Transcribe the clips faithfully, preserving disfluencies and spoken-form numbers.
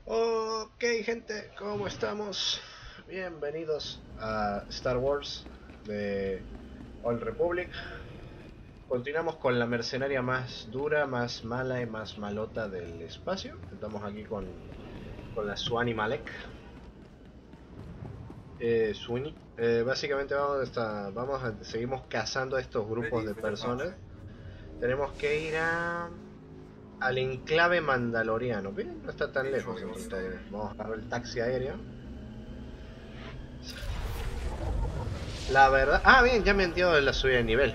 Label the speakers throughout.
Speaker 1: Ok, gente, ¿cómo estamos? Bienvenidos a Star Wars de Old Republic. Continuamos con la mercenaria más dura, más mala y más malota del espacio. Estamos aquí con, con la Suani Malek. Eh, Suani. Eh, básicamente vamos a, estar- vamos a seguimos cazando a estos grupos
Speaker 2: Ready
Speaker 1: de
Speaker 2: for
Speaker 1: personas.
Speaker 2: departure.
Speaker 1: Tenemos que ir a al enclave mandaloriano. Miren, no está tan
Speaker 2: Control
Speaker 1: lejos
Speaker 2: your
Speaker 1: entre todo.
Speaker 2: stern.
Speaker 1: Vamos a agarrar el taxi aéreo. La verdad... Ah, bien, ya me han dio la subida de nivel.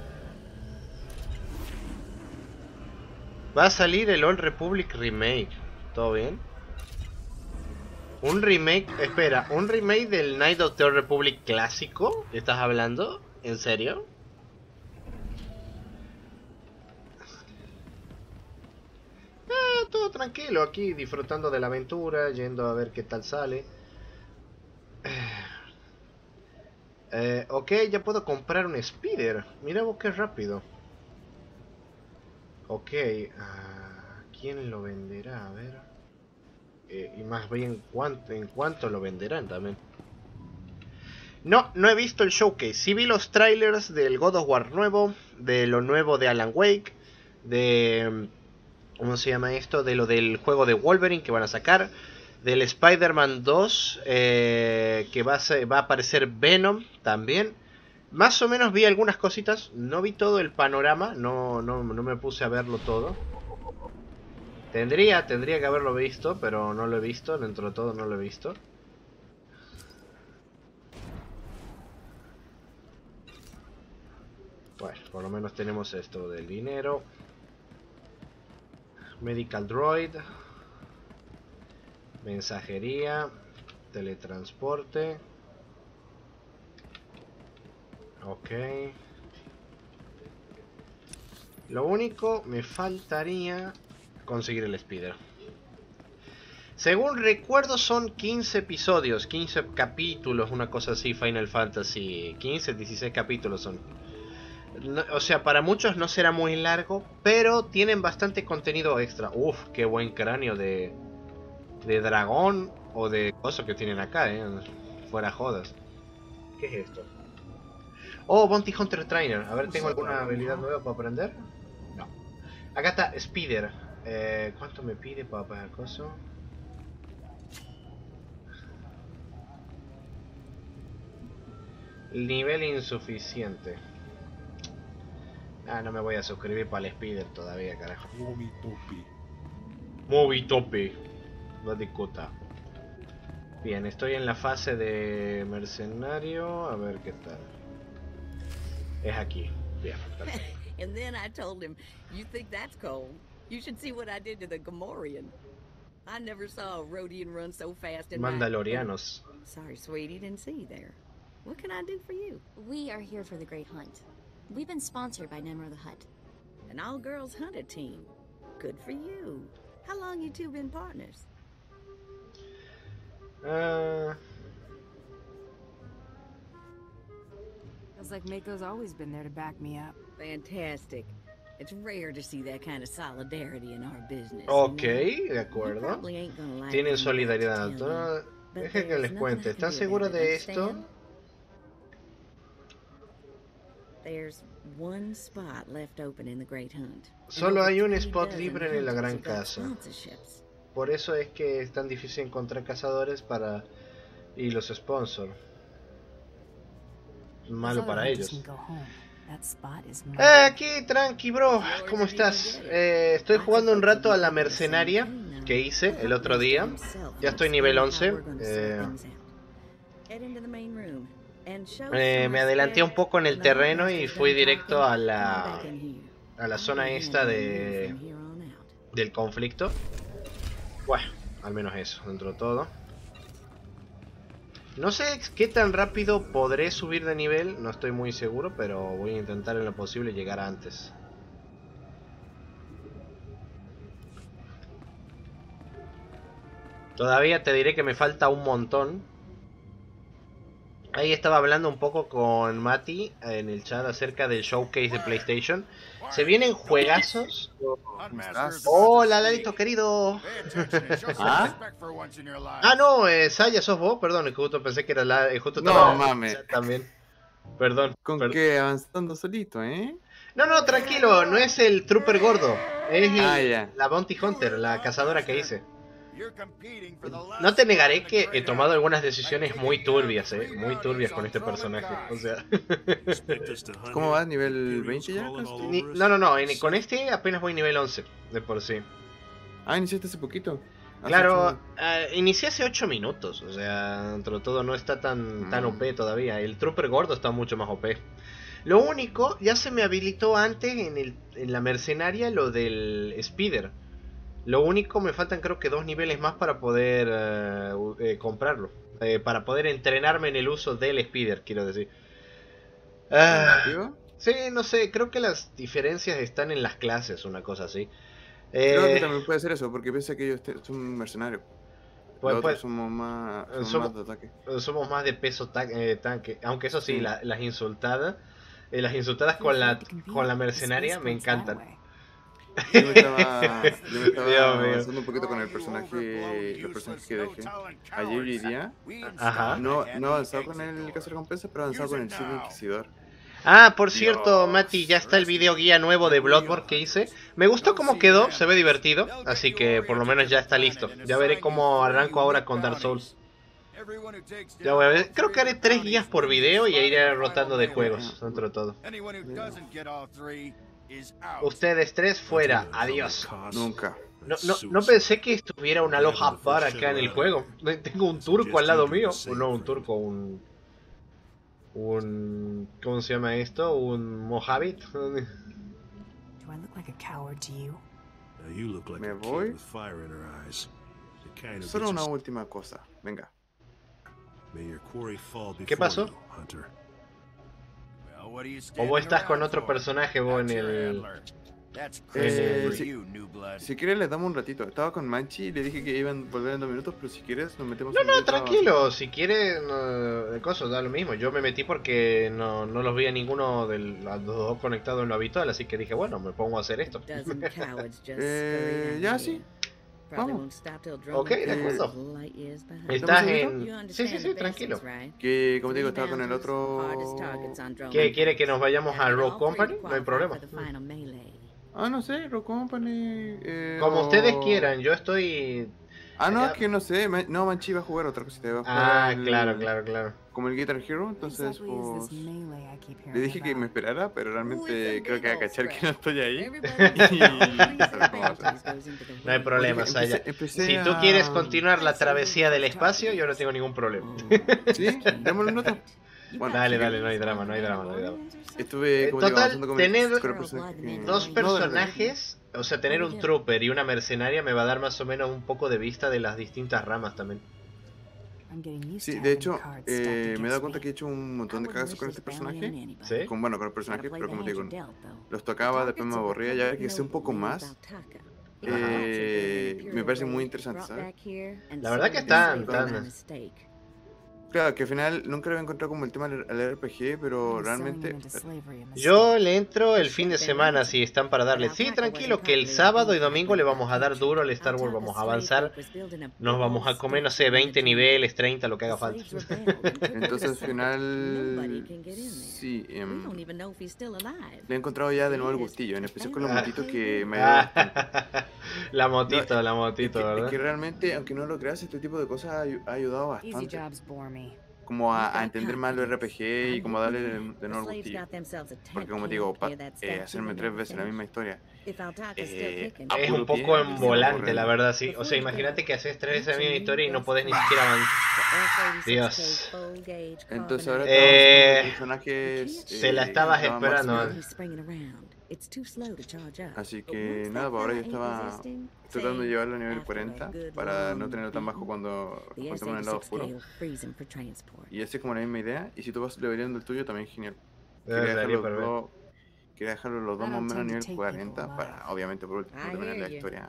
Speaker 1: Va a salir el Old Republic Remake. ¿Todo bien? Un remake... Espera, ¿un remake del Knight of the Old Republic clásico? ¿Estás hablando? ¿En serio? Ah, todo tranquilo, aquí disfrutando de la aventura, yendo a ver qué tal sale. Eh, ok, ya puedo comprar un speeder. Mira vos qué rápido. Ok, uh, ¿quién lo venderá? A ver. Eh, y más bien, ¿cuánto, ¿en cuánto lo venderán también? No, no he visto el showcase. Sí vi los trailers del God of War nuevo, de lo nuevo de Alan Wake, de... ¿Cómo se llama esto? De lo del juego de Wolverine que van a sacar, del Spider-Man dos, eh, que va a, ser, va a aparecer Venom también. Más o menos vi algunas cositas, no vi todo el panorama, no, no, no me puse a verlo todo. Tendría, tendría que haberlo visto, pero no lo he visto, dentro de todo no lo he visto. Bueno, por lo menos tenemos esto del dinero. Medical Droid. Mensajería. Teletransporte. Ok. Lo único, me faltaría conseguir el speeder. Según recuerdo son quince episodios, quince capítulos, una cosa así, Final Fantasy. quince, dieciséis capítulos son. No, o sea, para muchos no será muy largo, pero tienen bastante contenido extra. Uf, qué buen cráneo de, de dragón o de cosas que tienen acá, eh. Fuera jodas. ¿Qué es esto? Oh, Bounty Hunter Trainer. A ver, ¿tengo alguna habilidad nueva para aprender? No. Acá está Speeder. Eh, ¿Cuánto me pide para pagar coso? Nivel insuficiente. Ah, no me voy a suscribir para el Speeder todavía, carajo.
Speaker 2: Movie Topi.
Speaker 1: Movie tope. No discuta. Bien, estoy en la fase de mercenario. A ver qué tal. Es aquí. Bien, perfecto.
Speaker 3: And then I told him, "You think that's cold? You should see what I did to the Gamorrean. I never saw a Rhodian run so fast in my... Oh,
Speaker 1: Mandalorianos.
Speaker 3: sorry, sweetie, didn't see you there. What can I do for you?"
Speaker 4: We are here for the Great Hunt. We've been sponsored by Nemro the Hutt.
Speaker 3: An all-girls hunter team. Good for you. How long you two been partners?
Speaker 1: Uh,
Speaker 5: Feels like Mako's always been there to back me up.
Speaker 3: Fantastic. It's rare to see that kind of solidarity in our business.
Speaker 1: ok,
Speaker 3: you know?
Speaker 1: de acuerdo.
Speaker 3: You probably ain't gonna like
Speaker 1: Tienen
Speaker 3: what I'm about to
Speaker 1: solidaridad.
Speaker 3: tell
Speaker 1: No,
Speaker 3: you, but
Speaker 1: dejen que
Speaker 3: there's
Speaker 1: les
Speaker 3: nothing
Speaker 1: cuente.
Speaker 3: I can
Speaker 1: ¿Están
Speaker 3: do
Speaker 1: seguros
Speaker 3: about it,
Speaker 1: de esto?
Speaker 3: understand? There's one spot left open in the Great Hunt.
Speaker 1: Solo hay un spot libre en la gran casa.
Speaker 3: Sponsorships.
Speaker 1: Por eso es que es tan difícil encontrar cazadores para y los sponsors. Malo para ellos. Eh, aquí, tranqui, bro. ¿Cómo estás? Eh, estoy jugando un rato a la mercenaria que hice el otro día. Ya estoy nivel once. Eh, eh, me adelanté un poco en el terreno y fui directo a la a la zona esta de del conflicto. Bueno, al menos eso, dentro de todo. No sé qué tan rápido podré subir de nivel, no estoy muy seguro, pero voy a intentar en lo posible llegar antes. Todavía te diré que me falta un montón. Ahí estaba hablando un poco con Mati en el chat acerca del showcase de PlayStation. Se vienen juegazos. Hola, Lalito querido.
Speaker 2: ¿Ah?
Speaker 1: Ah, no, eh, Saya, sos vos, perdón, es que justo pensé que era la. Justo
Speaker 2: No,
Speaker 1: estaba
Speaker 2: mames.
Speaker 1: también. Perdón.
Speaker 2: ¿Con
Speaker 1: perdón.
Speaker 2: qué? Avanzando solito, ¿eh?
Speaker 1: No, no, tranquilo, no es el Trooper gordo. Es el,
Speaker 2: Ah, ya.
Speaker 1: la Bounty Hunter, la cazadora que hice. No te negaré que he tomado algunas decisiones muy turbias, eh, muy turbias con este personaje. O sea,
Speaker 2: ¿Cómo vas? ¿Nivel veinte ya?
Speaker 1: Ni- no, no, no, en- con este apenas voy nivel once de por sí.
Speaker 2: Ah, iniciaste hace poquito. Hace
Speaker 1: Claro,
Speaker 2: ocho-
Speaker 1: eh, inicié hace ocho minutos, o sea, dentro de todo no está tan, tan
Speaker 2: Mm.
Speaker 1: O P todavía. El Trooper gordo está mucho más O P. Lo único, ya se me habilitó antes en, el, en la mercenaria lo del Speeder. Lo único, me faltan creo que dos niveles más para poder eh, u- eh, comprarlo. Eh, para poder entrenarme en el uso del Speeder, quiero decir. Ah,
Speaker 2: ¿Contigo?
Speaker 1: sí, no sé, creo que las diferencias están en las clases, una cosa así.
Speaker 2: Creo que
Speaker 1: Eh,
Speaker 2: también puede ser eso, porque piensa que ellos te- son mercenarios.
Speaker 1: pues,
Speaker 2: Los
Speaker 1: pues,
Speaker 2: otros somos más,
Speaker 1: eh,
Speaker 2: son
Speaker 1: somos-
Speaker 2: más de ataque.
Speaker 1: somos más de peso ta- eh, tanque. Aunque eso sí,
Speaker 2: Sí.
Speaker 1: la- las insultadas. eh, las insultadas con la, con la mercenaria me encantan.
Speaker 2: Yo me estaba, yo me estaba
Speaker 1: Dios mío.
Speaker 2: avanzando un poquito con el personaje, los personajes que dejé. Ayer y día.
Speaker 1: Ajá.
Speaker 2: No, no he avanzado con el caza recompensa, pero he avanzado con el Silver Inquisidor.
Speaker 1: Ah, por cierto,
Speaker 2: Dios.
Speaker 1: Mati, ya está el video guía nuevo de Bloodborne que hice. Me gustó cómo quedó, se ve divertido, así que por lo menos ya está listo. Ya veré cómo arranco ahora con Dark Souls. Ya voy a ver, creo que haré tres guías por video y iré rotando de juegos, dentro de todo. Ustedes tres fuera, adiós.
Speaker 2: Nunca.
Speaker 1: No, no, no pensé que estuviera un Aloha Bar acá en el juego. Tengo un turco al lado mío. O no, un turco, un... Un... ¿Cómo se llama esto? Un Mojavit.
Speaker 2: Me voy. Solo una última cosa. Venga.
Speaker 1: ¿Qué pasó? ¿O vos estás con otro personaje vos en el...
Speaker 2: Eh,
Speaker 1: el-
Speaker 2: si, si quieres les damos un ratito. Estaba con Manchi y le dije que iban a volver en dos minutos, pero si quieres nos metemos
Speaker 1: No,
Speaker 2: un
Speaker 1: no,
Speaker 2: minuto.
Speaker 1: tranquilo. Si quieres, no, de cosas, da lo mismo. Yo me metí porque no, no los vi a ninguno de los dos conectados en lo habitual, así que dije, bueno, me pongo a hacer esto.
Speaker 2: Eh, ya sí. Vamos.
Speaker 1: Ok, de acuerdo. ¿Estás en...? Sí, sí, sí, tranquilo.
Speaker 2: Que como te digo, estaba con el otro.
Speaker 1: ¿Qué quiere que nos vayamos a Rogue Company? No hay problema.
Speaker 2: Ah, no sé, Rock Company. Eh,
Speaker 1: Como
Speaker 2: o-
Speaker 1: ustedes quieran, yo estoy...
Speaker 2: Ah, no,
Speaker 1: acá.
Speaker 2: es que no sé. Ma- No, Manchi va a jugar otra cosita. Va a jugar
Speaker 1: Ah,
Speaker 2: el-
Speaker 1: claro, claro, claro.
Speaker 2: Como el Guitar Hero, entonces pues. Le dije que me esperara, pero realmente creo que va a cachar que no estoy ahí.
Speaker 1: No hay problema,
Speaker 2: Empecé-
Speaker 1: Saya.
Speaker 2: empecé
Speaker 1: Si tú
Speaker 2: a-
Speaker 1: quieres continuar la travesía del espacio, yo no tengo ningún problema.
Speaker 2: Sí, démosle nota. Bueno,
Speaker 1: Dale,
Speaker 2: sí,
Speaker 1: dale, no hay drama, no hay drama, no hay drama.
Speaker 2: Estuve
Speaker 1: Eh,
Speaker 2: como digo,
Speaker 1: total,
Speaker 2: avanzando con el-
Speaker 1: tener
Speaker 2: con el personaje que-
Speaker 1: Dos
Speaker 2: No, dale, dale.
Speaker 1: personajes, o sea, tener un trooper y una mercenaria me va a dar más o menos un poco de vista de las distintas ramas también.
Speaker 2: Sí, de hecho, eh, me he dado cuenta que he hecho un montón de cagazos con este personaje.
Speaker 1: ¿Sí?
Speaker 2: Con, bueno, con el personaje, pero como te digo, los tocaba, después me aburría, ya que sé un poco más. Eh, me parece muy interesante, ¿sabes?
Speaker 1: La verdad que están tan...
Speaker 2: Claro, que al final nunca lo había encontrado como el tema al al R P G, pero realmente.
Speaker 1: Yo le entro el fin de semana si están para darle. Sí, tranquilo, que el sábado y domingo le vamos a dar duro al Star Wars, vamos a avanzar. Nos vamos a comer, no sé, veinte niveles, treinta, lo que haga falta.
Speaker 2: Entonces al final. Sí, em, le he encontrado ya de nuevo el gustillo, en especial con los motitos que me ha ayudado bastante.
Speaker 1: La motito, la
Speaker 2: Es
Speaker 1: motito,
Speaker 2: que, es
Speaker 1: ¿verdad?
Speaker 2: que realmente, aunque no lo creas, este tipo de cosas ha, ayu- ha ayudado bastante. Como a, a entender más los R P G y como darle de, de nuevo el gustillo. Porque como te digo, pa- eh, hacerme tres veces la misma historia. Eh, a
Speaker 1: Es
Speaker 2: puro
Speaker 1: un poco
Speaker 2: pie,
Speaker 1: en
Speaker 2: se me
Speaker 1: volante,
Speaker 2: ocurre.
Speaker 1: la verdad, sí. O sea, imagínate que haces tres veces la misma historia y no podés ni siquiera avanzar. Dios.
Speaker 2: Entonces ahora
Speaker 1: Eh,
Speaker 2: estamos con personajes.
Speaker 1: te la
Speaker 2: eh,
Speaker 1: estabas
Speaker 2: estaban
Speaker 1: esperando,
Speaker 2: máximos. Así que nada, pues ahora yo estaba tratando de llevarlo a nivel cuarenta para no tenerlo tan bajo cuando estamos en el lado oscuro. Y así es como la misma idea. Y si tú vas leveleando el tuyo, también genial. Quería
Speaker 1: Daría
Speaker 2: dejarlo,
Speaker 1: para ver.
Speaker 2: dos, quería dejarlo los dos más o menos a nivel cuarenta para, obviamente, por último, terminar la historia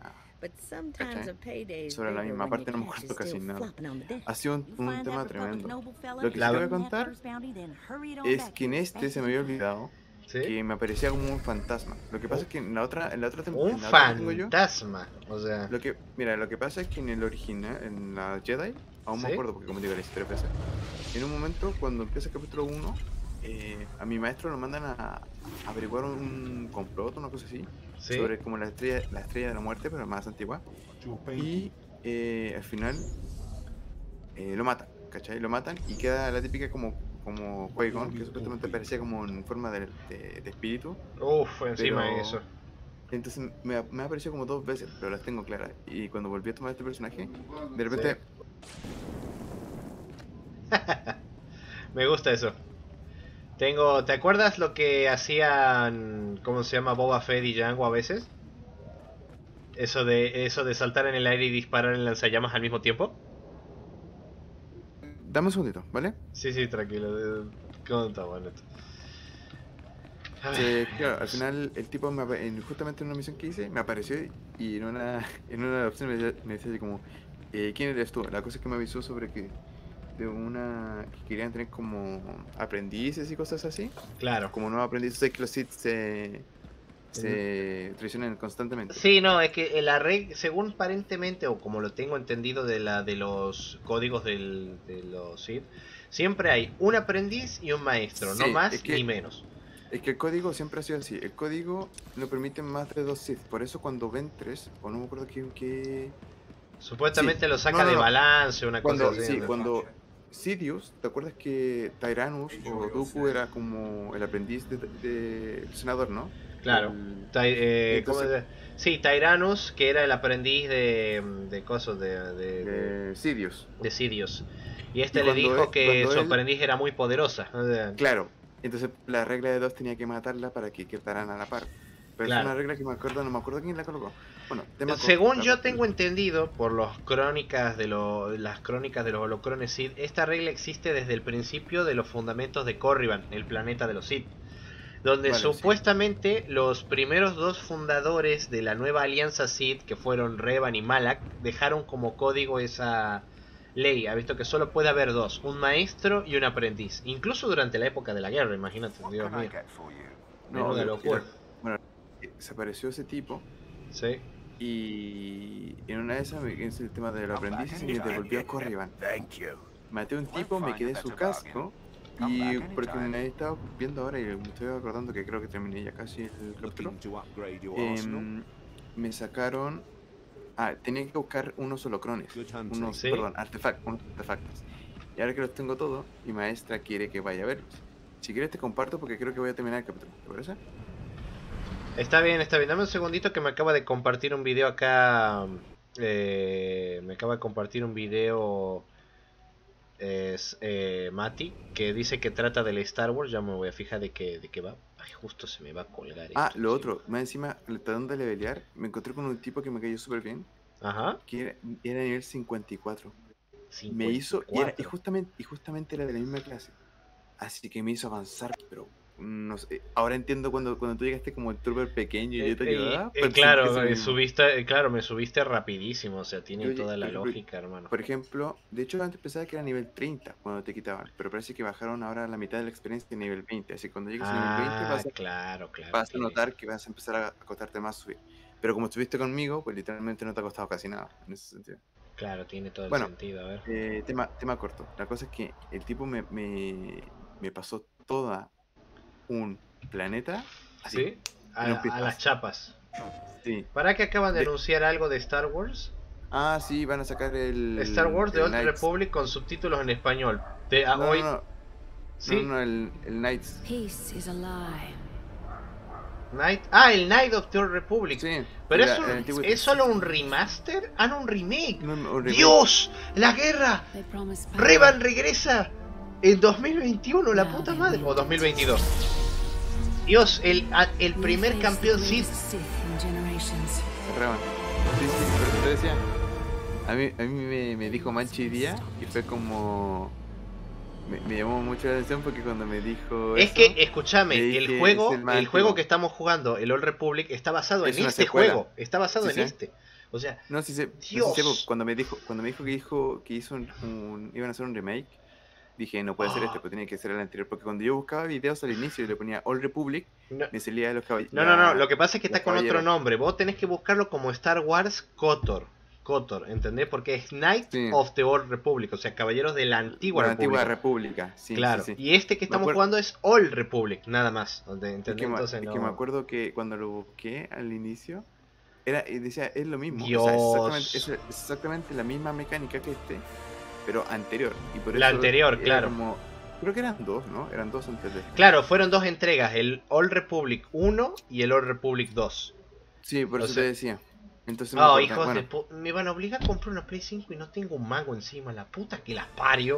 Speaker 2: ¿Cachai? Sobre la misma parte no me acuerdo casi nada. Ha sido un, un tema tremendo. Lo que sí voy a contar es que en este se me había olvidado ¿Sí? que me aparecía como un fantasma. Lo que pasa es que en la otra, en la otra temporada.
Speaker 1: Un fantasma, yo, o sea.
Speaker 2: Lo que, mira, lo que pasa es que en el original, en la Jedi, aún ¿Sí? me acuerdo porque como digo la historia pasa. En un momento cuando empieza el capítulo uno, eh, a mi maestro lo mandan a, a averiguar un complot, una cosa así, ¿Sí? sobre como la estrella, la estrella de la muerte, pero más antigua. Y eh, al final eh, lo matan, ¿cachai? Lo matan y queda la típica como como Qui-Gon, que supuestamente parecía como en forma de, de, de espíritu.
Speaker 1: Uff, encima de eso.
Speaker 2: Entonces me, me ha aparecido como dos veces, pero las tengo claras. Y cuando volví a tomar este personaje, de repente...
Speaker 1: Sí. Me gusta eso. Tengo... ¿Te acuerdas lo que hacían, cómo se llama, Boba Fett y Jango a veces? Eso de, eso de saltar en el aire y disparar en lanzallamas al mismo tiempo.
Speaker 2: Dame un segundito, ¿vale?
Speaker 1: Sí, sí, tranquilo. ¿Cómo está bueno esto?
Speaker 2: Sí, claro, al final el tipo, me, justamente en una misión que hice, me apareció y en una, en una opción me decía, me decía así como, eh, ¿quién eres tú? La cosa es que me avisó sobre que de una que querían tener como aprendices y cosas así.
Speaker 1: Claro.
Speaker 2: Como nuevos aprendices, sé que los Sith se... se traicionan constantemente.
Speaker 1: Sí, no, es que la regla, según aparentemente, o como lo tengo entendido de la de los códigos del, de los Sith, siempre hay un aprendiz y un maestro, sí, no más es que, ni menos.
Speaker 2: Es que el código siempre ha sido así, el código no permite más de dos Sith, por eso cuando ven tres, o no me acuerdo quién que...
Speaker 1: Supuestamente
Speaker 2: sí.
Speaker 1: lo saca
Speaker 2: no, no,
Speaker 1: de
Speaker 2: no.
Speaker 1: balance, una
Speaker 2: cuando,
Speaker 1: cosa así.
Speaker 2: Sí, cuando Sidious, ¿te acuerdas que Tyrannus o Dooku era como el aprendiz del de, de senador, no?
Speaker 1: Claro,
Speaker 2: el...
Speaker 1: Ty, eh,
Speaker 2: Entonces...
Speaker 1: ¿cómo es? Sí, Tyrannus, que era el aprendiz de, de cosas de, de,
Speaker 2: de Sidious.
Speaker 1: De Sidious. Y este y le dijo él, que su él... aprendiz era muy poderosa. O sea...
Speaker 2: Claro, entonces la regla de dos tenía que matarla para que quedaran a la par. Pero claro. Es una regla que me acuerdo, no me acuerdo quién la colocó. Bueno, tema
Speaker 1: según
Speaker 2: corto,
Speaker 1: yo tengo entendido por las crónicas de lo, las crónicas de los holocrones Sith, esta regla existe desde el principio de los fundamentos de Corriban, el planeta de los Sith. Donde vale, supuestamente sí. los primeros dos fundadores de la nueva alianza Sith, que fueron Revan y Malak, dejaron como código esa ley. Ha visto que solo puede haber dos, un maestro y un aprendiz. Incluso durante la época de la guerra, imagínate, Dios mío.
Speaker 2: No, de locura. Bueno, se apareció ese tipo.
Speaker 1: Sí.
Speaker 2: Y en una de esas, es el tema del aprendiz, y me devolvió a Corriban. Maté a un tipo, me quedé su casco. Y porque me he estado viendo ahora y me estoy acordando que creo que terminé ya casi el capítulo, eh, me sacaron... Ah, tenía que buscar unos holocrones, unos, ¿sí? perdón, artefactos, unos artefactos. Y ahora que los tengo todos, mi maestra quiere que vaya a verlos. Si quieres te comparto porque creo que voy a terminar el capítulo, ¿te parece?
Speaker 1: Está bien, está bien. Dame un segundito que me acaba de compartir un video acá. Eh, me acaba de compartir un video... Es eh, Mati, que dice que trata del Star Wars. Ya me voy a fijar de qué de qué va. Ay, justo se me va a colgar
Speaker 2: Ah,
Speaker 1: esto,
Speaker 2: lo
Speaker 1: sí.
Speaker 2: otro, más encima, tratando de levelear, me encontré con un tipo que me cayó súper bien.
Speaker 1: Ajá.
Speaker 2: Que era, era nivel cincuenta y cuatro.
Speaker 1: cincuenta y cuatro.
Speaker 2: Me hizo, y, era, y, justamente, y justamente era de la misma clase. Así que me hizo avanzar, pero no sé. Ahora entiendo cuando, cuando tú llegaste como el trooper pequeño y eh, yo te ayudaba.
Speaker 1: Eh, eh, claro, eh, subiste, eh, claro, me subiste rapidísimo, o sea, tiene yo, toda la
Speaker 2: pero,
Speaker 1: lógica, hermano.
Speaker 2: Por ejemplo, de hecho antes pensaba que era nivel treinta cuando te quitaban, pero parece que bajaron ahora la mitad de la experiencia a nivel veinte, así que cuando llegues
Speaker 1: ah,
Speaker 2: a nivel veinte vas a,
Speaker 1: claro, claro,
Speaker 2: vas a notar que vas a empezar a acostarte más subir. Pero como estuviste conmigo, pues literalmente no te ha costado casi nada, en ese sentido.
Speaker 1: Claro, tiene todo el
Speaker 2: bueno,
Speaker 1: sentido, a ver.
Speaker 2: Eh, tema, tema corto, la cosa es que el tipo me, me, me pasó toda un planeta así,
Speaker 1: ¿sí? A, a las chapas.
Speaker 2: Sí.
Speaker 1: ¿Para qué acaban de,
Speaker 2: de
Speaker 1: anunciar algo de Star Wars?
Speaker 2: Ah, sí, van a sacar el...
Speaker 1: Star Wars de Old
Speaker 2: Knights.
Speaker 1: Republic con subtítulos en español. De, a
Speaker 2: no,
Speaker 1: hoy...
Speaker 2: no, no,
Speaker 1: ¿sí?
Speaker 2: no, no, el, el Knights.
Speaker 4: Peace is a lie.
Speaker 1: Night... Ah, el Knight of the Old Republic.
Speaker 2: Sí.
Speaker 1: Pero la, es, un, ¿es solo un remaster? Ah, no, un remake.
Speaker 2: No, no, un remake.
Speaker 1: ¡Dios! ¡La guerra! Revan regresa en dos mil veintiuno, la puta madre. O dos mil veintidós. Dios, el, el primer campeón Sith.
Speaker 2: Revan. Sí, sí, pero te decía. A mí, a mí me, me dijo Manchi día y fue como... Me, me llamó mucho la atención porque cuando me dijo
Speaker 1: es
Speaker 2: eso,
Speaker 1: que, escúchame, el juego el, el juego que estamos jugando, el Old Republic, está basado
Speaker 2: es
Speaker 1: en este
Speaker 2: secuela.
Speaker 1: juego. Está basado sí, en sí. este. O sea,
Speaker 2: no, si sé,
Speaker 1: Dios.
Speaker 2: No, si sé, cuando me dijo, cuando me dijo que dijo que hizo un, un, iban a hacer un remake, dije, no puede oh. ser este, pero tenía que ser el anterior, porque cuando yo buscaba videos al inicio y le ponía Old Republic,
Speaker 1: no.
Speaker 2: me salía de los caballeros.
Speaker 1: No, no, no, lo que pasa es que está con caballeros. Otro nombre. Vos tenés que buscarlo como Star Wars KOTOR. KOTOR, ¿entendés? Porque es Knight sí. of the Old Republic, o sea, caballeros de la antigua
Speaker 2: la
Speaker 1: República.
Speaker 2: antigua República, sí.
Speaker 1: Claro,
Speaker 2: sí, sí.
Speaker 1: Y este que estamos jugando es Old Republic, nada más. ¿Entendés?
Speaker 2: Es que,
Speaker 1: Entonces,
Speaker 2: es
Speaker 1: no...
Speaker 2: que me acuerdo que cuando lo busqué al inicio, era, y decía, es lo mismo.
Speaker 1: Dios.
Speaker 2: O sea, es, exactamente, es exactamente la misma mecánica que este, pero anterior. Y por
Speaker 1: la
Speaker 2: eso
Speaker 1: anterior, claro.
Speaker 2: Como, creo que eran dos, ¿no? Eran dos antes de este.
Speaker 1: Claro, fueron dos entregas, el Old Republic uno y el Old Republic dos.
Speaker 2: Sí, por o eso sea... te decía. Entonces
Speaker 1: oh, me hijos bueno. de pu me van a obligar a comprar una Play cinco y no tengo un mango encima, la puta que las parió.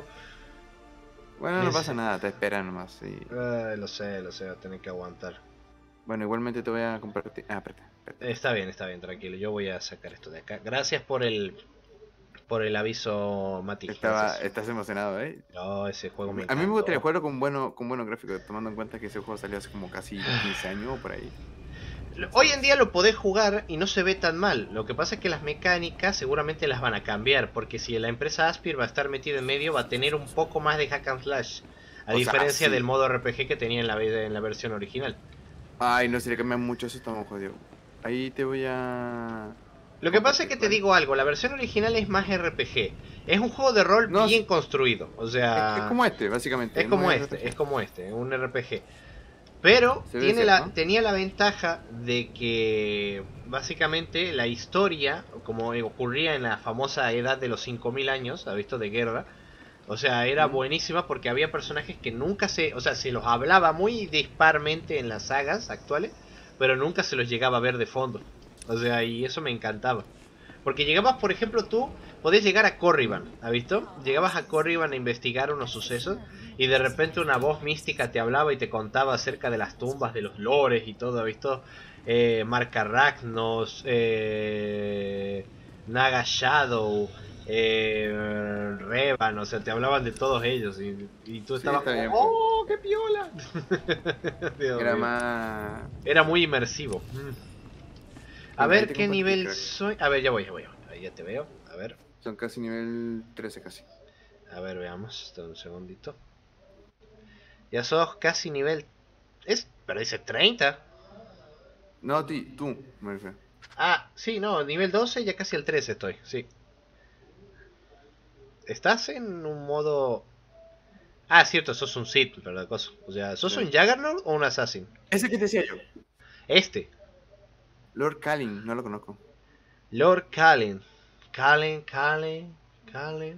Speaker 2: Bueno, no es... pasa nada, te esperan nomás. Sí.
Speaker 1: Uh, lo sé, lo sé, voy a tener que aguantar.
Speaker 2: Bueno, igualmente te voy a comprar... Ah, espérate, espérate.
Speaker 1: Está bien, está bien, tranquilo, yo voy a sacar esto de acá. Gracias por el por el aviso, Mati.
Speaker 2: Estaba, estás emocionado, ¿eh?
Speaker 1: No, ese juego me
Speaker 2: encantó. A mí me gustaría jugarlo con, bueno, con buenos gráficos, tomando en cuenta que ese juego salió hace como casi quince años o por ahí.
Speaker 1: Hoy en día lo podés jugar y no se ve tan mal. Lo que pasa es que las mecánicas seguramente las van a cambiar, porque si la empresa Aspyr va a estar metida en medio, va a tener un poco más de hack and slash, a o diferencia sea, sí. del modo R P G que tenía en la, en la versión original.
Speaker 2: Ay, no, si le cambian mucho eso estamos jodidos. Ahí te voy a...
Speaker 1: Lo que pasa es que te digo algo, la versión original es más R P G. Es un juego de rol no, bien construido, o sea...
Speaker 2: Es, es como este, básicamente.
Speaker 1: Es como
Speaker 2: no
Speaker 1: este, es, es como este, un R P G. Pero tiene
Speaker 2: ser,
Speaker 1: la,
Speaker 2: ¿no?
Speaker 1: tenía la ventaja de que básicamente la historia, como ocurría en la famosa edad de los cinco mil años, ¿has visto? De guerra. O sea, era mm. buenísima porque había personajes que nunca se... O sea, se los hablaba muy disparmente en las sagas actuales, pero nunca se los llegaba a ver de fondo. O sea, y eso me encantaba. Porque llegabas, por ejemplo, tú podés llegar a Corriban, ¿has visto? Llegabas a Corriban a investigar unos sucesos y de repente una voz mística te hablaba y te contaba acerca de las tumbas, de los lores y todo, ¿has visto? Eh, Marca Ragnos, eh, Naga Shadow, eh, Revan, o sea, te hablaban de todos ellos y, y tú estabas
Speaker 2: sí, como,
Speaker 1: ¡oh, qué piola!
Speaker 2: Era más...
Speaker 1: Era muy inmersivo. A ver qué nivel soy. A ver, ya voy, ya voy. Ahí ya te veo. A ver.
Speaker 2: Son casi nivel trece casi.
Speaker 1: A ver, veamos. Espera un segundito. Ya sos casi nivel... Es... Pero dice treinta.
Speaker 2: No, ti, tú, me refiero.
Speaker 1: Ah, sí, no, nivel doce, ya casi al trece estoy, sí. ¿Estás en un modo...? Ah, cierto, sos un Sith, ¿verdad? Cosa. O sea, ¿sos sí. un Juggernaut o un Assassin?
Speaker 2: Ese que te decía yo.
Speaker 1: Este.
Speaker 2: Lord Kalin, no lo conozco.
Speaker 1: Lord Kalin. Kalin, Kalin, Kalin.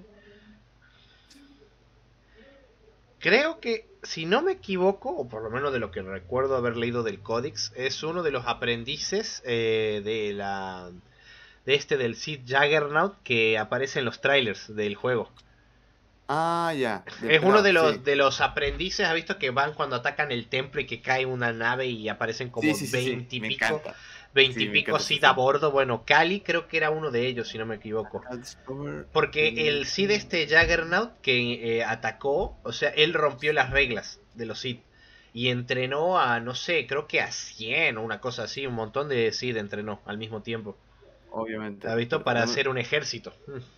Speaker 1: Creo que, si no me equivoco, o por lo menos de lo que recuerdo haber leído del Codex, es uno de los aprendices eh, de la de este del Sith Juggernaut que aparece en los trailers del juego.
Speaker 2: Ah, ya.
Speaker 1: Es uno de los sí. de los aprendices, ¿has visto? Que van cuando atacan el templo y que cae una nave y aparecen como
Speaker 2: sí, sí,
Speaker 1: veinte
Speaker 2: sí, sí.
Speaker 1: y pico.
Speaker 2: Me encanta.
Speaker 1: Veinte
Speaker 2: sí,
Speaker 1: y pico Sith a bordo. Bueno, Kali creo que era uno de ellos, si no me equivoco. Porque el Sith este Juggernaut que eh, atacó, o sea, él rompió las reglas de los Sith. Y entrenó a, no sé, creo que a cien o una cosa así. Un montón de Sith entrenó al mismo tiempo.
Speaker 2: Obviamente.
Speaker 1: ¿Has visto? Para hacer un ejército.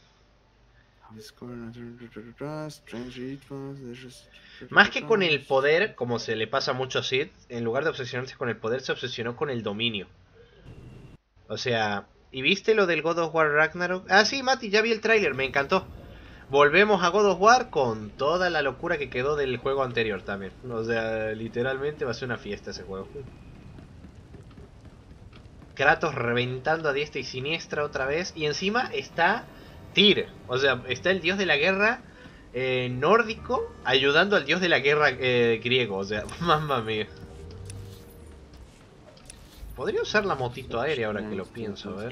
Speaker 1: Más que con el poder, como se le pasa a muchos Sith, en lugar de obsesionarse con el poder, se obsesionó con el dominio. O sea, ¿y viste lo del God of War Ragnarok? Ah, sí, Mati, ya vi el tráiler, me encantó. Volvemos a God of War con toda la locura que quedó del juego anterior también. O sea, literalmente va a ser una fiesta ese juego. Kratos reventando a diestra y siniestra otra vez. Y encima está Tyr. O sea, está el dios de la guerra eh, nórdico ayudando al dios de la guerra eh, griego. O sea, mamma mía. Podría usar la motito aérea ahora que lo pienso, a ver.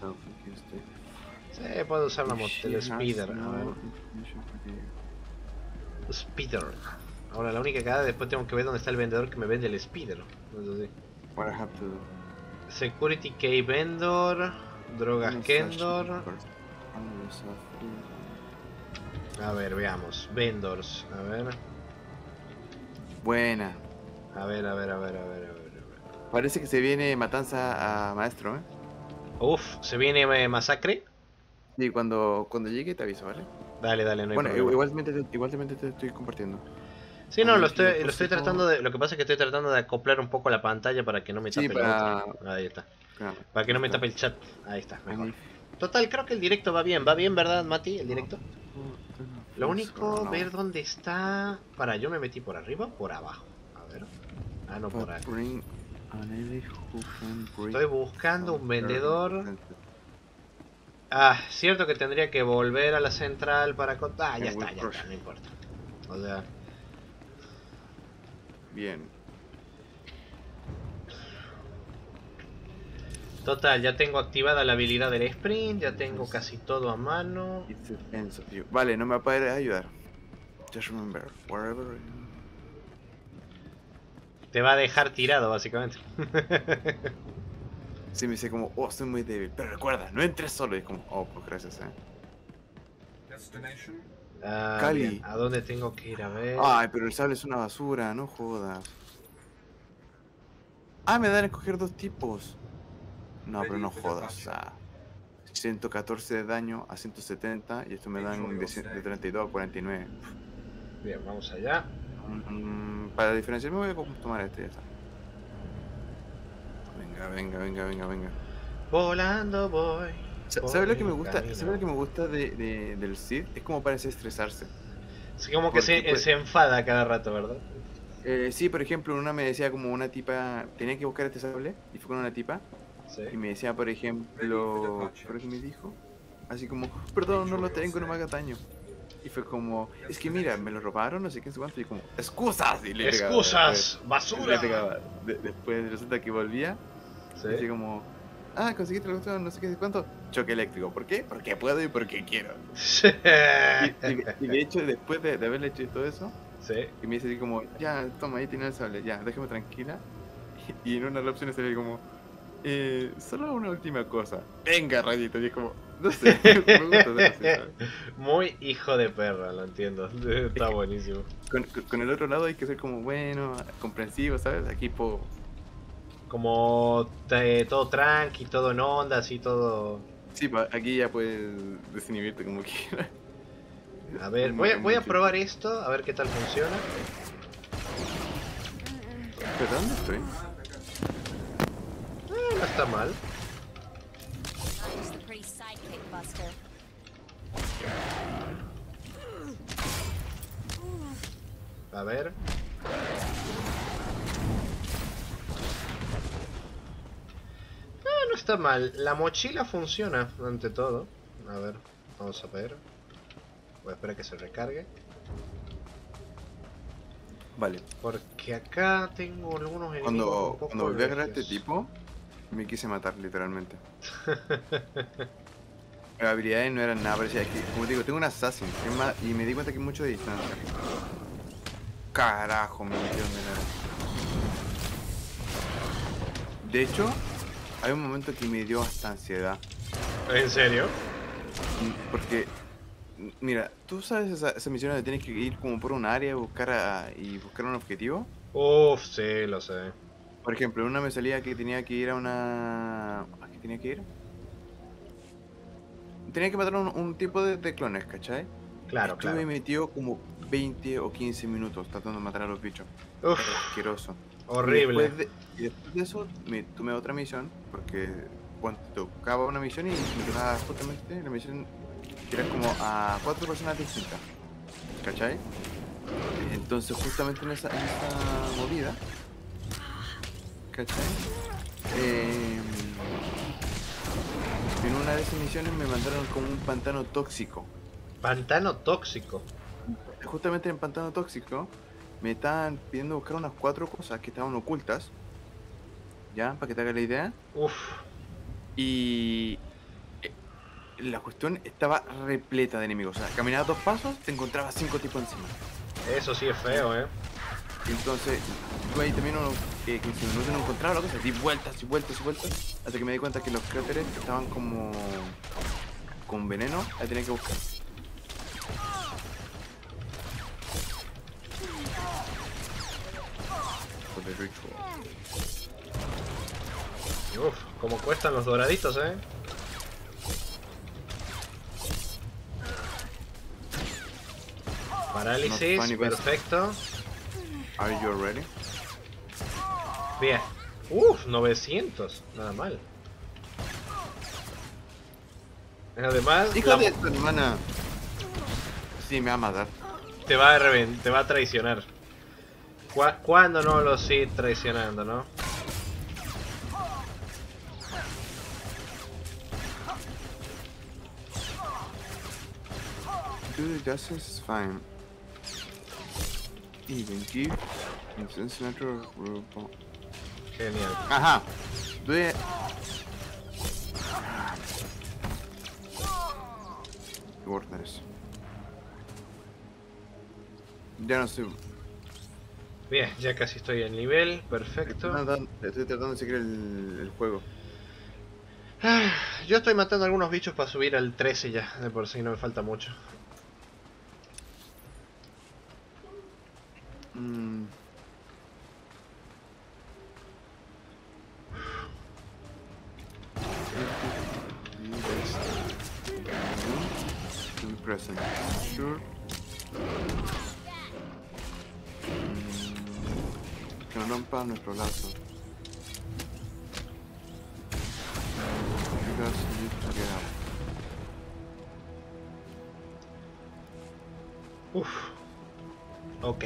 Speaker 1: Sí, puedo usar la moto, el speeder. A ver. Speeder. Ahora la única cagada, después tengo que ver dónde está el vendedor que me vende el speeder. Entonces, sí. Security Key Vendor. Drogas Kendor. A ver, veamos. Vendors. A ver.
Speaker 2: Buena.
Speaker 1: A ver, a ver, a ver, a ver, a ver.
Speaker 2: Parece que se viene matanza a maestro, ¿eh?
Speaker 1: Uf, ¿se viene masacre?
Speaker 2: Sí, cuando, cuando llegue te aviso, ¿vale?
Speaker 1: Dale, dale, no hay
Speaker 2: bueno,
Speaker 1: problema.
Speaker 2: igualmente, igualmente te estoy compartiendo.
Speaker 1: Sí, no, lo estoy, lo estoy tratando de... Lo que pasa es que estoy tratando de acoplar un poco la pantalla para que no me tape
Speaker 2: sí,
Speaker 1: para... el otro. Ahí está.
Speaker 2: Claro,
Speaker 1: para que no me
Speaker 2: está.
Speaker 1: tape el chat. Ahí está, mejor. Total, creo que el directo va bien. ¿Va bien, verdad, Mati, el directo? Lo único, no. ver dónde está... Para, yo me metí por arriba o por abajo. A ver. Ah, no, por aquí. Estoy buscando un vendedor... Ah, cierto que tendría que volver a la central para... Ah, ya está, ya está, no importa. O sea...
Speaker 2: Bien.
Speaker 1: Total, ya tengo activada la habilidad del sprint, ya tengo casi todo a mano.
Speaker 2: Vale, no me va a poder ayudar. Just remember, wherever...
Speaker 1: Te va a dejar tirado, básicamente.
Speaker 2: Sí, me dice como, oh, soy muy débil. Pero recuerda, no entres solo. Y es como, oh, pues gracias, eh.
Speaker 1: Ah,
Speaker 2: Cali.
Speaker 1: Bien. ¿A dónde tengo que ir? A ver.
Speaker 2: Ay, pero el sable es una basura, no jodas. Ah, me dan a escoger dos tipos. No, pero no jodas. Ah, ciento catorce de daño a ciento setenta y esto me dan de, de treinta y dos a cuarenta y nueve.
Speaker 1: Bien, vamos allá.
Speaker 2: Mm, para diferenciar me voy a tomar este, ya está. Venga, venga, venga, venga, venga.
Speaker 1: Volando voy.
Speaker 2: ¿Sabes lo que me gusta? ¿Sabes lo que me gusta de, de, del Cid? Es como parece estresarse.
Speaker 1: Sí, como que se, pues, se enfada cada rato, ¿verdad?
Speaker 2: Eh, sí, por ejemplo, una me decía como una tipa, tenía que buscar este sable y fue con una tipa. Sí. Y me decía, por ejemplo, ¿qué me dijo? Así como, perdón, no lo tengo, no me haga daño. Y fue como, es que mira, me lo robaron, no sé qué, no sé cuánto. Y como, ¡excusas! Y le
Speaker 1: ¡excusas! Pegaba, ¡basura!
Speaker 2: Le pegaba. De, después resulta que volvía. Sí. Y así como, ah, conseguiste la cuestión, no sé qué, cuánto. Choque eléctrico. ¿Por qué? Porque puedo y porque quiero. y, y, y de hecho, después de, de haberle hecho todo eso,
Speaker 1: sí.
Speaker 2: Y me dice así como, ya, toma, ahí tiene el sable, ya, déjame tranquila. Y, y en una de las opciones sería como, eh, solo una última cosa. Venga, rayito, y es como, no sé, me gusta hacer así, ¿sabes?
Speaker 1: Muy hijo de perra, lo entiendo. Está es buenísimo.
Speaker 2: Con, con, con el otro lado hay que ser como, bueno, comprensivo, ¿sabes? Aquí puedo...
Speaker 1: Como te, todo tranqui, todo en onda, así todo...
Speaker 2: Sí, aquí ya puedes desinhibirte como quieras.
Speaker 1: A ver, voy a, voy a probar esto, a ver qué tal funciona.
Speaker 2: ¿Pero dónde estoy?
Speaker 1: Eh, no está mal. A ver. Eh, no está mal. La mochila funciona, ante todo. A ver, vamos a ver. Voy a esperar que se recargue.
Speaker 2: Vale.
Speaker 1: Porque acá tengo algunos enemigos.
Speaker 2: Cuando,
Speaker 1: un poco
Speaker 2: cuando volví a agarrar a este tipo, me quise matar, literalmente. Las habilidades no eran nada parecidas. Como te digo, tengo un assassin más, y me di cuenta que hay mucho de distancia. Carajo, me metieron de nada. De hecho, hay un momento que me dio hasta ansiedad.
Speaker 1: ¿En serio?
Speaker 2: Porque... Mira, ¿tú sabes esa, esa misión donde tienes que ir como por un área buscar a, y buscar un objetivo?
Speaker 1: Uff, sí, lo sé.
Speaker 2: Por ejemplo, una me salía que tenía que ir a una... ¿A qué tenía que ir? Tenía que matar un, un tipo de, de clones, ¿cachai?
Speaker 1: Claro,
Speaker 2: Esto
Speaker 1: claro.
Speaker 2: me metió como veinte o quince minutos tratando de matar a los bichos.
Speaker 1: Uf,
Speaker 2: era asqueroso.
Speaker 1: Horrible.
Speaker 2: Y después de, y después de eso me tomé otra misión, porque cuando tocaba una misión y me tocaba justamente la misión... Era como a cuatro personas distintas, ¿cachai? Entonces justamente en esa, en esa movida, ¿cachai? Eh, en una de esas misiones me mandaron como un pantano tóxico.
Speaker 1: ¿Pantano tóxico?
Speaker 2: Justamente en el pantano tóxico me estaban pidiendo buscar unas cuatro cosas que estaban ocultas, ¿ya? Para que te hagas la idea.
Speaker 1: Uf.
Speaker 2: Y... la cuestión estaba repleta de enemigos. O sea, caminabas dos pasos, te encontrabas cinco tipos encima.
Speaker 1: Eso sí es feo, eh.
Speaker 2: Entonces, yo ahí también uno, eh, que si no se lo encontraba, lo que sea, di vueltas y vueltas y vueltas, hasta que me di cuenta que los cráteres estaban como con veneno, ahí tenía que buscar. For the ritual.
Speaker 1: Uf, como cuestan los doraditos, eh. Parálisis, perfecto.
Speaker 2: Are you ready?
Speaker 1: Bien. Uf, novecientos, nada mal. Además,
Speaker 2: hijo de tu hermana. Sí, me va a matar.
Speaker 1: Te va a reventar, te va a traicionar. ¿Cu ¿Cuándo no lo sigue traicionando, no?
Speaker 2: Dude, justice is fine. Even give instance natural robot.
Speaker 1: Genial.
Speaker 2: Ajá. Dude. Worthless. Ya no sé.
Speaker 1: Bien, ya casi estoy en nivel, perfecto.
Speaker 2: Estoy tratando, estoy tratando de seguir el, el juego.
Speaker 1: Yo estoy matando algunos bichos para subir al trece ya, de por sí no me falta mucho.
Speaker 2: Mm. Present. Sure. Mm. Que no rompa nuestro lazo. Because you need to get out.
Speaker 1: Uf. Ok.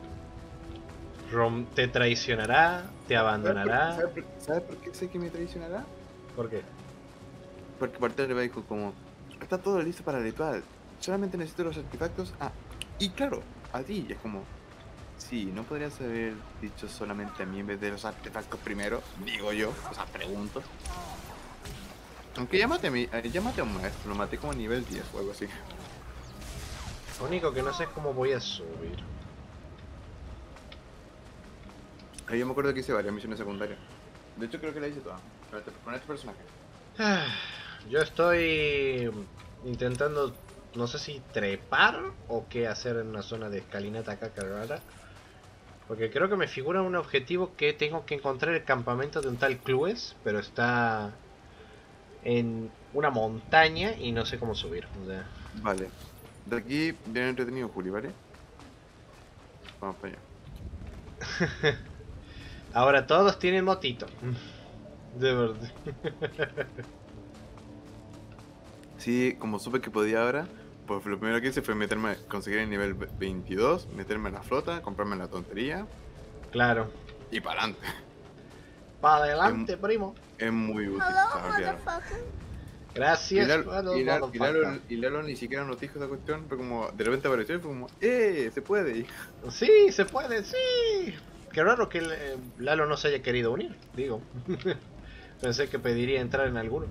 Speaker 1: Rom te traicionará, te abandonará.
Speaker 2: ¿Sabes por, ¿Sabes por qué sé que me traicionará?
Speaker 1: ¿Por qué?
Speaker 2: Porque parte le dijo como, está todo listo para el ritual, solamente necesito los artefactos. Ah, y claro, a ti. Y es como, sí, ¿no podrías haber dicho solamente a mí en vez de los artefactos primero? Digo yo, o sea, pregunto. Aunque ya maté a mí, ya maté a un maestro, lo maté como a nivel diez o algo así.
Speaker 1: Lo único que no sé es cómo voy a subir.
Speaker 2: Ahí yo me acuerdo que hice varias misiones secundarias. De hecho creo que la hice toda, con este, con este personaje.
Speaker 1: Yo estoy intentando, no sé si trepar o qué hacer en una zona de escalinata acá cargada. Porque creo que me figura un objetivo que tengo que encontrar el campamento de un tal Clues, pero está en una montaña y no sé cómo subir. O sea.
Speaker 2: Vale. De aquí bien entretenido, Juli, ¿vale? Vamos para allá.
Speaker 1: Ahora todos tienen motito. De verdad.
Speaker 2: Sí, como supe que podía ahora, pues lo primero que hice fue meterme, conseguir el nivel veintidós, meterme en la flota, comprarme la tontería.
Speaker 1: Claro.
Speaker 2: Y para adelante.
Speaker 1: Para adelante,
Speaker 2: es,
Speaker 1: primo.
Speaker 2: Es muy útil.
Speaker 6: Hello,
Speaker 1: Gracias.
Speaker 2: Y Lalo, y, Lalo, y, Lalo, y Lalo ni siquiera nos dijo esa cuestión, fue como, de repente apareció y fue como, ¡eh! Se puede.
Speaker 1: Sí, se puede, sí. Qué raro que eh, Lalo no se haya querido unir, digo. Pensé que pediría entrar en alguno.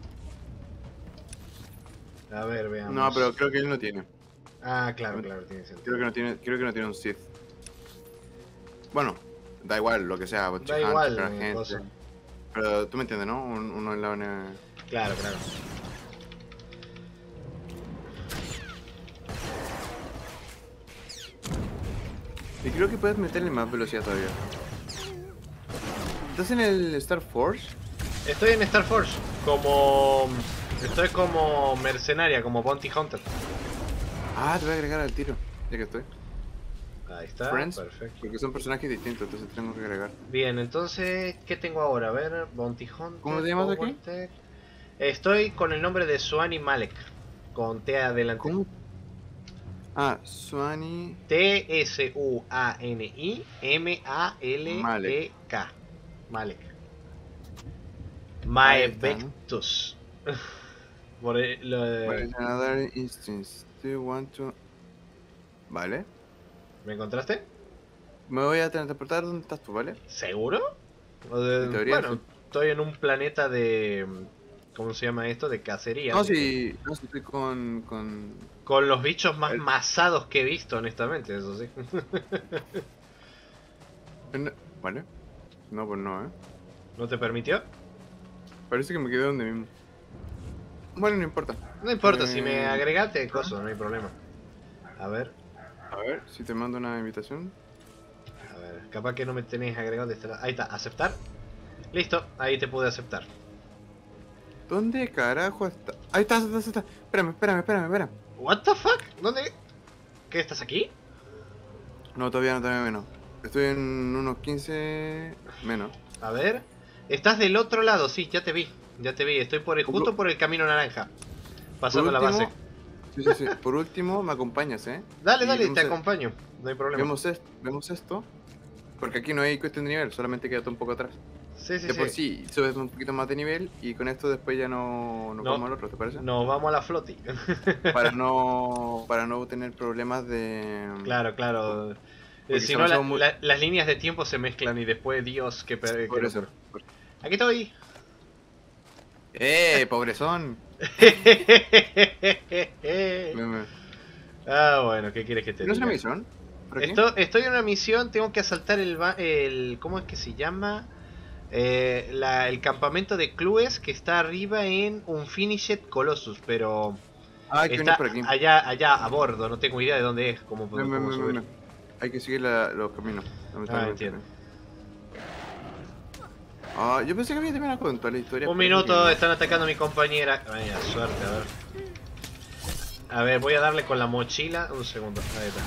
Speaker 1: A ver, veamos.
Speaker 2: No, pero creo que él no tiene.
Speaker 1: Ah, claro, claro, tiene sentido.
Speaker 2: Creo que no tiene, creo que no tiene un Sith. Bueno, da igual lo que sea.
Speaker 1: Da igual, la gente. Cosa.
Speaker 2: Pero tú me entiendes, ¿no? Un, uno en la una...
Speaker 1: Claro, claro.
Speaker 2: Y creo que puedes meterle más velocidad todavía. ¿Estás en el Star Force?
Speaker 1: Estoy en Star Force, como... Estoy como mercenaria, como Bounty Hunter.
Speaker 2: Ah, te voy a agregar al tiro, ya que estoy.
Speaker 1: Ahí está,
Speaker 2: Friends,
Speaker 1: perfecto.
Speaker 2: Porque son personajes distintos, entonces tengo que agregar.
Speaker 1: Bien, entonces, ¿qué tengo ahora? A ver, Bounty Hunter...
Speaker 2: ¿Cómo te llamas aquí?
Speaker 1: Tech. Estoy con el nombre de Suani Malek, con T adelante.
Speaker 2: ¿Cómo? Ah, Suani...
Speaker 1: T S U A N I M A L E K. Malek. Maevectus. Por lo de...
Speaker 2: Vale, another instance. Do you want to... Vale.
Speaker 1: ¿Me encontraste?
Speaker 2: Me voy a transportar donde estás tú, ¿vale?
Speaker 1: ¿Seguro? O de...
Speaker 2: En teoría,
Speaker 1: bueno,
Speaker 2: sí.
Speaker 1: Estoy en un planeta de... ¿Cómo se llama esto? De cacería.
Speaker 2: No, sí, no, sí estoy con... Con,
Speaker 1: con los bichos más
Speaker 2: el...
Speaker 1: masados que he visto, honestamente, eso sí.
Speaker 2: Vale. No, pues no, ¿eh?
Speaker 1: ¿No te permitió?
Speaker 2: Parece que me quedé donde mismo. Bueno, no importa.
Speaker 1: No importa,
Speaker 2: eh...
Speaker 1: si me agregaste, coso, no hay problema. A ver.
Speaker 2: A ver, si te mando una invitación.
Speaker 1: A ver, capaz que no me tenés agregado de este lado. Ahí está, aceptar. Listo, ahí te pude aceptar.
Speaker 2: ¿Dónde carajo está? Ahí está, está, está. Espérame, espérame, espérame, espérame.
Speaker 1: What the fuck? ¿Dónde? ¿Qué, estás aquí?
Speaker 2: No, todavía no, todavía menos. Estoy en unos quince menos.
Speaker 1: A ver. Estás del otro lado, sí, ya te vi. Ya te vi, estoy por el, justo por el camino naranja. Pasando
Speaker 2: último,
Speaker 1: la base.
Speaker 2: Sí, sí, sí. Por último, me acompañas, ¿eh?
Speaker 1: Dale,
Speaker 2: Y
Speaker 1: dale, te
Speaker 2: el...
Speaker 1: acompaño. No hay problema.
Speaker 2: Vemos esto, vemos esto. Porque aquí no hay cuestión de nivel, solamente queda un poco atrás.
Speaker 1: Sí, sí,
Speaker 2: de
Speaker 1: sí.
Speaker 2: por sí, subes un poquito más de nivel y con esto después ya no nos
Speaker 1: no,
Speaker 2: vamos al otro, ¿te parece?
Speaker 1: Nos vamos a la floti.
Speaker 2: Para no para no tener problemas de...
Speaker 1: Claro, claro. Eh, si no, la, muy... la, las líneas de tiempo se mezclan y después, Dios, que...
Speaker 2: Por
Speaker 1: que
Speaker 2: eso.
Speaker 1: Por... Aquí estoy.
Speaker 2: ¡Eh, pobrezón!
Speaker 1: Ah, bueno, ¿qué quieres que te diga?
Speaker 2: ¿No es una misión?
Speaker 1: Esto, estoy en una misión, tengo que asaltar el... el ¿cómo es que se llama? Eh, la, el campamento de Clues que está arriba en Unfinished Colossus, pero...
Speaker 2: Ah, hay que venir
Speaker 1: está
Speaker 2: por aquí.
Speaker 1: Allá, allá a bordo, no tengo idea de dónde es, cómo,
Speaker 2: me,
Speaker 1: cómo
Speaker 2: me,
Speaker 1: subir.
Speaker 2: me, me. Hay que seguir la, los caminos.
Speaker 1: Ah, entiendo.
Speaker 2: Ah, yo pensé que había terminado con toda la historia.
Speaker 1: Un minuto, que... están atacando a mi compañera. Vaya suerte, a ver. A ver, voy a darle con la mochila. Un segundo, ahí está.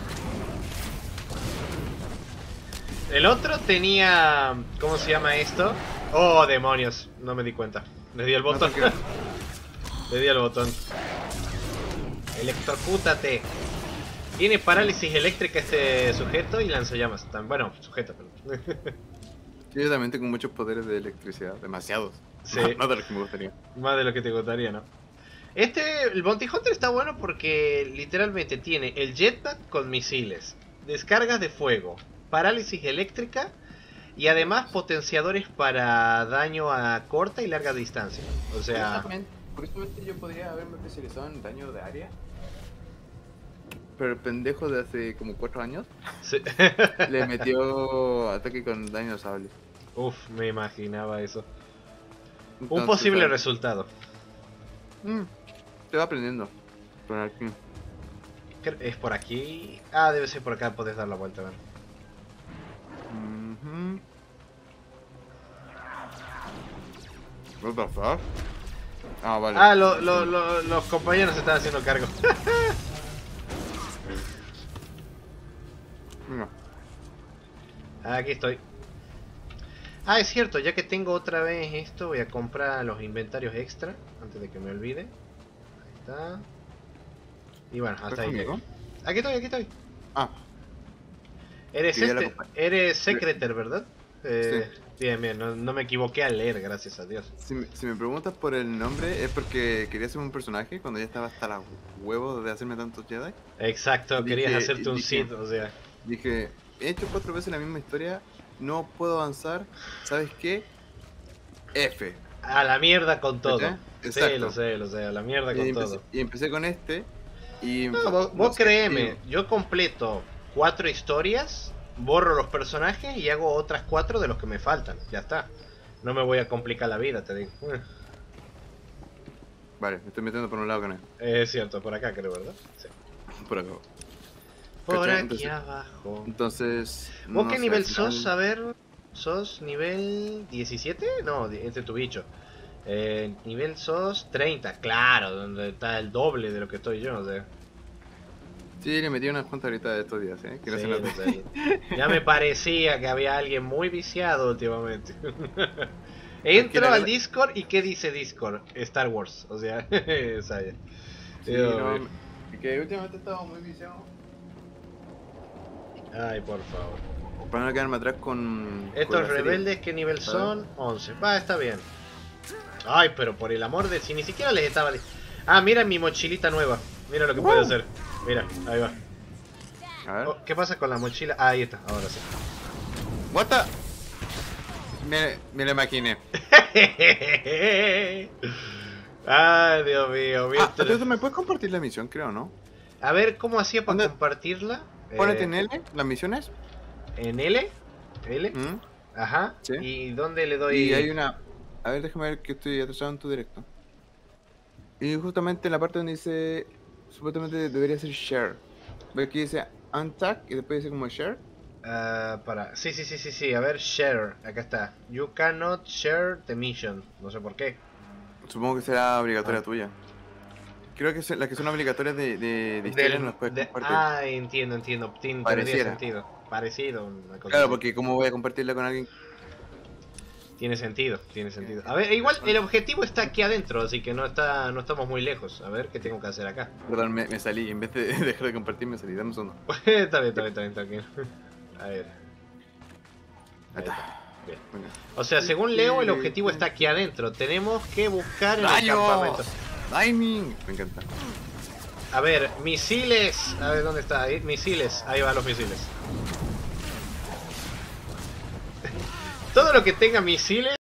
Speaker 1: El otro tenía... ¿Cómo se llama esto? Oh, demonios, no me di cuenta. Le di el botón. No, Le di el botón. Electrocútate. Tiene parálisis eléctrica este sujeto y lanzallamas. Bueno, sujeto, pero...
Speaker 2: Sí, yo también tengo muchos poderes de electricidad, demasiados.
Speaker 1: Sí.
Speaker 2: Más de lo que me gustaría.
Speaker 1: Más de lo que te gustaría, ¿no? Este, el Bounty Hunter está bueno porque literalmente tiene el jetpack con misiles, descargas de fuego, parálisis eléctrica y además potenciadores para daño a corta y larga distancia. O sea...
Speaker 2: Por eso yo podría haberme especializado en daño de área. Pero el pendejo de hace como cuatro años
Speaker 1: sí.
Speaker 2: le metió ataque con daño de sable.
Speaker 1: Uf, me imaginaba eso.
Speaker 2: Entonces,
Speaker 1: un posible
Speaker 2: ¿sabes?
Speaker 1: resultado.
Speaker 2: Mm, te va aprendiendo. Por aquí.
Speaker 1: ¿Es por aquí? Ah, debe ser por acá, puedes dar la vuelta, ¿ver?
Speaker 2: Mm-hmm. What the fuck? Ah, vale.
Speaker 1: Ah, lo, lo, lo, los compañeros se están haciendo cargo.
Speaker 2: No.
Speaker 1: Aquí estoy. Ah, es cierto, ya que tengo otra vez esto, voy a comprar los inventarios extra antes de que me olvide. Ahí está. Y bueno, hasta ahí llego. Aquí estoy, aquí estoy.
Speaker 2: Ah.
Speaker 1: Eres este, eres secreter, ¿verdad? Eh,
Speaker 2: sí.
Speaker 1: Bien, bien, no, no me equivoqué al leer, gracias a Dios.
Speaker 2: Si me, si me preguntas por el nombre, es porque quería hacerme un personaje cuando ya estaba hasta los huevos de hacerme tantos Jedi.
Speaker 1: Exacto,
Speaker 2: dije,
Speaker 1: querías hacerte un
Speaker 2: dije,
Speaker 1: Sith, o sea.
Speaker 2: Dije, he hecho cuatro veces la misma historia, no puedo avanzar, ¿sabes qué? F.
Speaker 1: A la mierda con todo.
Speaker 2: Exacto.
Speaker 1: Sí, lo sé, lo sé, a la mierda con
Speaker 2: y empecé,
Speaker 1: todo.
Speaker 2: Y empecé con este y...
Speaker 1: No, vos, vos créeme, yo completo cuatro historias, borro los personajes y hago otras cuatro de los que me faltan. Ya está. No me voy a complicar la vida, te digo.
Speaker 2: Vale, me estoy metiendo por un lado con él.
Speaker 1: Es cierto, por acá creo, ¿verdad? Sí.
Speaker 2: Por acá.
Speaker 1: Por
Speaker 2: ¿Cachai?
Speaker 1: aquí
Speaker 2: Entonces,
Speaker 1: abajo.
Speaker 2: Entonces...
Speaker 1: ¿Vos
Speaker 2: no
Speaker 1: qué
Speaker 2: sé,
Speaker 1: nivel
Speaker 2: final...
Speaker 1: sos? A ver... ¿Sos nivel diecisiete? No, este es tu bicho. Eh, nivel sos treinta, claro, donde está el doble de lo que estoy yo, o sea.
Speaker 2: Sí, le metí unas cuantas ahorita de estos días, ¿eh? Que no
Speaker 1: Sí,
Speaker 2: se note.
Speaker 1: no sé. Ya me parecía que había alguien muy viciado últimamente. Entro al Discord y ¿qué dice Discord? Star Wars, o sea, o sea ya.
Speaker 2: Sí, no, que últimamente he estado muy viciado.
Speaker 1: Ay, por favor.
Speaker 2: Para no quedarme atrás con...
Speaker 1: Estos
Speaker 2: con
Speaker 1: rebeldes, ¿qué nivel son? once. Va, está bien. Ay, pero por el amor de... Si ni siquiera les estaba... Ah, mira mi mochilita nueva. Mira lo que uh. puedo hacer. Mira, ahí va.
Speaker 2: A ver.
Speaker 1: Oh, ¿qué pasa con la mochila? Ah, ahí está, ahora sí.
Speaker 2: What the... Me, me lo imaginé.
Speaker 1: Ay, Dios mío.
Speaker 2: Ah, entonces, ¿me puedes compartir la misión, creo, no?
Speaker 1: A ver, ¿cómo hacía para ¿Dónde? compartirla?
Speaker 2: Ponete
Speaker 1: eh,
Speaker 2: en L, las misiones.
Speaker 1: ¿En L? ¿L?
Speaker 2: ¿Mm?
Speaker 1: Ajá. ¿Sí? ¿Y dónde le doy...?
Speaker 2: Y hay una... A ver, déjame ver que estoy atrasado en tu directo. Y justamente en la parte donde dice... Supuestamente debería ser share. Ve que dice untag y después dice como share.
Speaker 1: Uh, para. Sí, sí, sí, sí, sí. A ver, share. Acá está. You cannot share the mission. No sé por qué.
Speaker 2: Supongo que será obligatoria ah. tuya. Creo que las que son obligatorias de, de, de historia
Speaker 1: Del,
Speaker 2: no las puedes
Speaker 1: de,
Speaker 2: compartir.
Speaker 1: Ah, entiendo, entiendo. Tiene, tendría sentido. Parecido. Una cosa
Speaker 2: claro,
Speaker 1: así.
Speaker 2: porque ¿cómo voy a compartirla con alguien?
Speaker 1: Tiene sentido, tiene sentido. A ver, igual el objetivo está aquí adentro, así que no está, no estamos muy lejos. A ver, ¿qué tengo que hacer acá?
Speaker 2: Perdón, me, me salí. En vez de dejar de compartir, me salí. Dame un segundo.
Speaker 1: está bien, está bien, está bien, tranquilo. A ver. Ahí está. Bien. O sea, según Leo, el objetivo está aquí adentro. Tenemos que buscar en el campamento.
Speaker 2: Timing. Me encanta.
Speaker 1: A ver, misiles. A ver, ¿dónde está? Ahí, misiles. Ahí van los misiles. Todo lo que tenga misiles